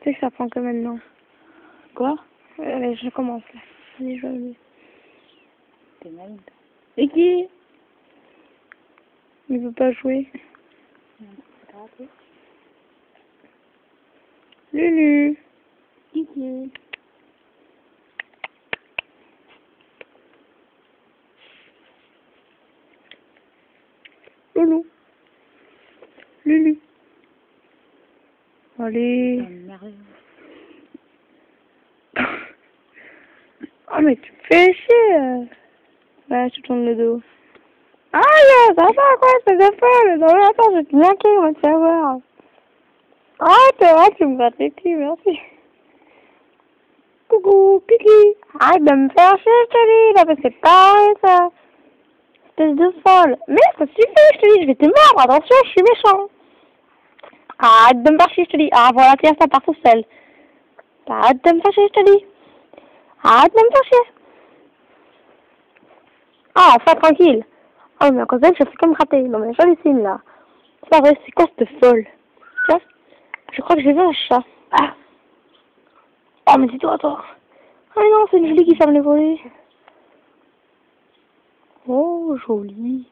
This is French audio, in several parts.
Tu sais que ça prend que maintenant. Quoi? Allez, je commence là. Allez, je vais... T'es malade. Et qui? Il veut pas jouer. Lulu. Kiki. Loulou. Lulu. Allez. Oh mais tu me fais chier. Ouais, je te tourne le dos. Ah là, ça va quoi, c'est de folle. Non mais attends, je vais te niaquer, on va te savoir. Ah, t'es vrai, tu me grattes les pieds, merci. Coucou, Kiki. Arrête de me faire chier, je te dis, là, parce que c'est pas vrai, ça. Espèce de folle. Mais ça suffit, je te dis, je vais te mordre, attention, je suis méchant. Arrête de me faire chier, je te dis. Ah, voilà, tiens, ça part tout seul. Arrête de me faire chier, je te dis. Arrête de me faire chier. Ah, enfin, tranquille. Oh, mais à cause d'elle, je fais comme rater. Non, mais j'hallucine, là. C'est pas vrai, c'est quoi cette folle? Tiens, je crois que j'ai vu un chat. Ah. Oh, mais c'est toi. Oh, mais non, c'est une jolie qui ferme les volets. Oh, jolie.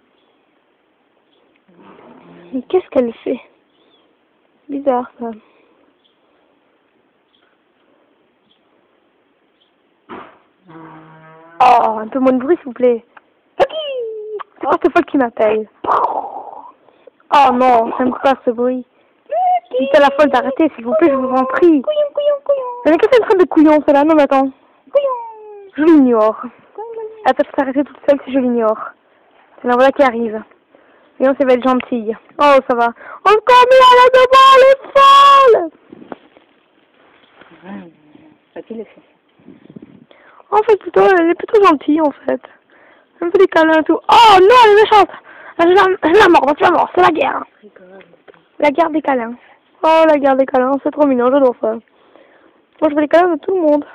Mais qu'est-ce qu'elle fait? Bizarre, ça. Oh, un peu moins de bruit, s'il vous plaît. Oh, c'est folle qui m'appelle. Oh non, j'aime pas ce bruit. Dites à la folle d'arrêter, s'il vous plaît, je vous en prie. Mais qu'est-ce qu'elle traite de couillon, celle-là? Non, mais attends. Je l'ignore. Elle peut s'arrêter toute seule si je l'ignore. C'est la voilà qui arrive. Et on va être gentille. Oh, ça va. Encore mieux, elle est devant, elle est folle! Vas-y, fait. En fait, plutôt, elle est plutôt gentille, en fait. Elle me fait des câlins et tout. Oh non, elle est méchante! Je la mords, tu vas mort, c'est la guerre. La guerre des câlins. Oh, la guerre des câlins, c'est trop mignon, j'adore ça. Moi, je fais des câlins de tout le monde.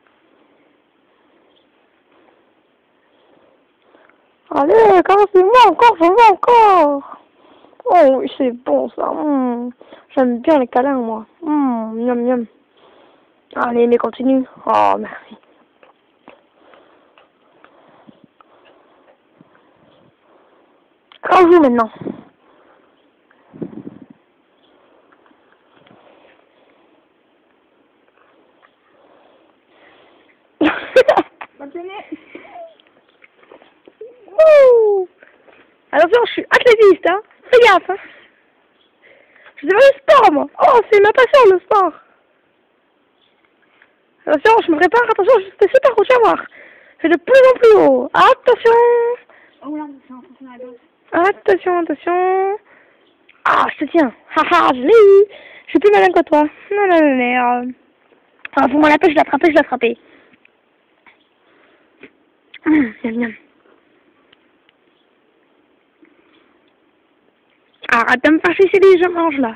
Allez, caressez-moi encore, je veux encore. Oh, oui, c'est bon ça. J'aime bien les câlins, moi. Miam, miam. Allez, mais continue. Oh, merci. On joue maintenant. Attention, je suis athlétiste, hein. Fais gaffe, hein. Je fais le sport, moi. Oh, c'est ma passion, le sport. Attention, je me prépare. Attention, c'est super haut, tu vas voir. C'est de plus en plus haut. Attention. Oh là, attention à la gauche. Attention, attention. Ah, je te tiens. Haha, je l'ai eu. Je suis plus malin que toi. Non, non, non, non. Ah, pour moi, la pêche, je l'ai attrapé, Miam, miam. Arrête de me faire chier, je mange, là.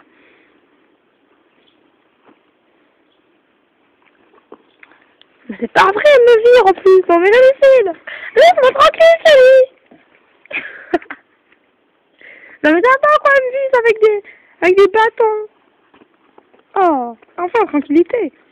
Mais c'est pas vrai, elle me vire, en plus. Non, mais j'hallucine. Laisse-moi tranquille, chérie. Non, mais t'as pas quoi, elle me vise avec des bâtons. Oh, enfin, tranquillité.